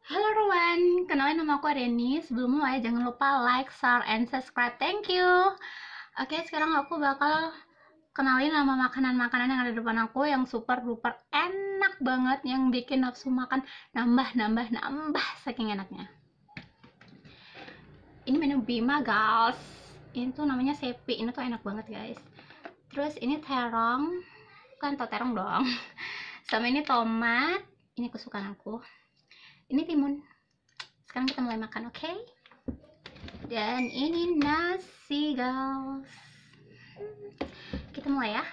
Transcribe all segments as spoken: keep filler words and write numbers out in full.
Halo everyone, kenalin nama aku Areni. Sebelum mulai jangan lupa like, share, and subscribe. Thank you. Oke, sekarang aku bakal kenalin nama makanan-makanan yang ada di depan aku yang super duper enak banget, yang bikin nafsu makan nambah nambah nambah saking enaknya. Ini menu Bima guys. Ini tuh namanya sepi. Ini tuh enak banget guys. Terus ini terong, kan tau terong dong. Sama ini tomat. Ini kesukaan aku. Ini timun. Sekarang kita mulai makan, oke? Okay? Dan ini nasi guys. Kita mulai ya.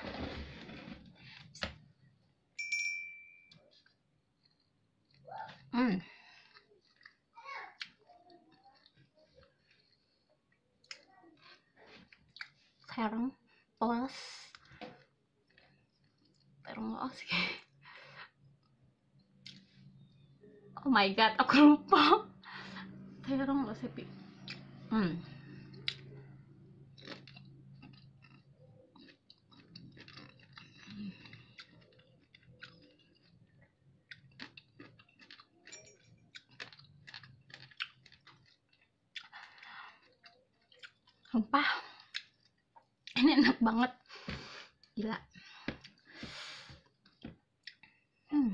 Hmm. Terong polos. Terong polos. Oh my god, aku lupa. Terong resepi. Hmm. Sumpah, ini enak banget, gila. Hmm.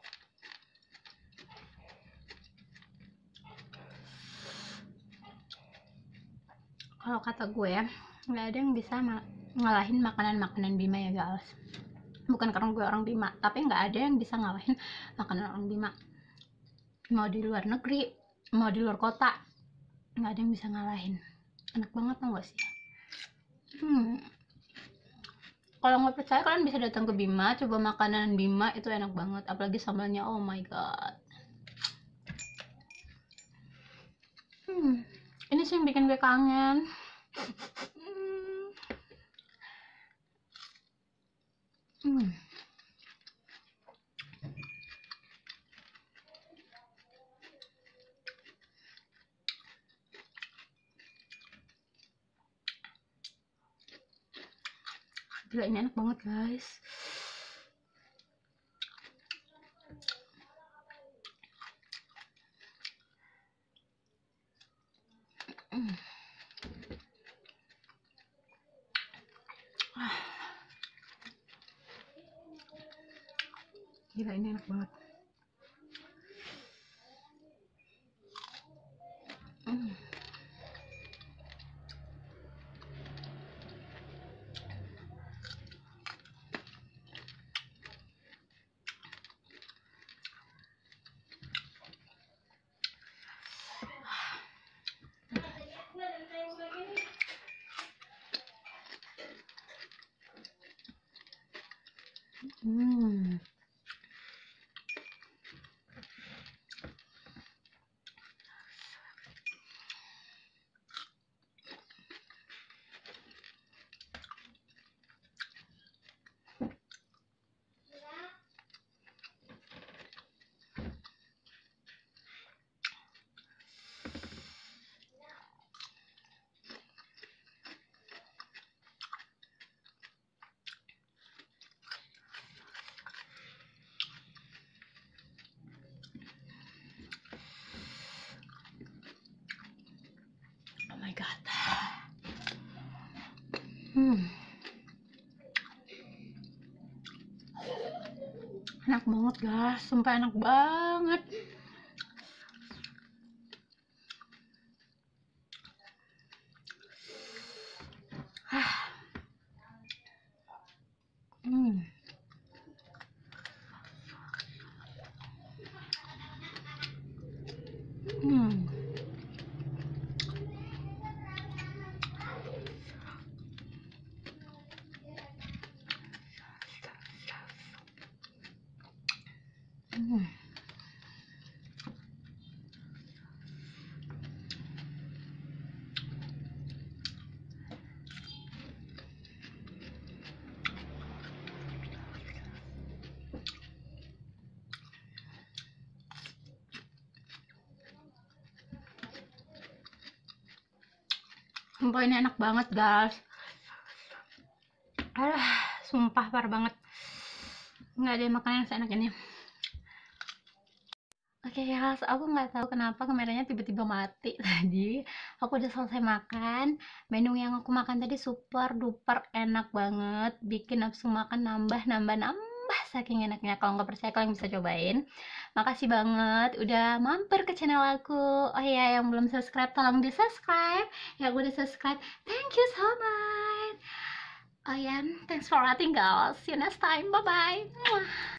Kalau kata gue ya, nggak ada yang bisa ngalahin makanan-makanan Bima ya guys. Bukan karena gue orang Bima, tapi nggak ada yang bisa ngalahin makanan orang Bima. Mau di luar negeri, mau di luar kota, nggak ada yang bisa ngalahin. Enak banget tau gak sih? Hmm. Kalau nggak percaya kalian bisa datang ke Bima, coba makanan Bima, itu enak banget. Apalagi sambalnya, oh my god. Hmm. Ini sih yang bikin gue kangen. Hmm. Hmm. Gila, ini enak banget guys. Hmm. Gila, ini enak banget. Hmm. Hmm. Oh my god. Hmm. Enak banget guys, sumpah enak banget. Hmm. Hmm. Hmm. Sumpah ini enak banget guys. Alah, sumpah parah banget. Nggak ada makanan yang seenak ini. Oke guys, aku nggak tahu kenapa kameranya tiba-tiba mati tadi. Aku udah selesai makan. Menu yang aku makan tadi super duper enak banget, bikin nafsu makan nambah nambah nambah saking enaknya. Kalau nggak percaya kalian bisa cobain. Makasih banget udah mampir ke channel aku. Oh iya, yang belum subscribe tolong di subscribe. Yang udah subscribe, thank you so much. Oh yeah, thanks for watching guys. See you next time. Bye bye.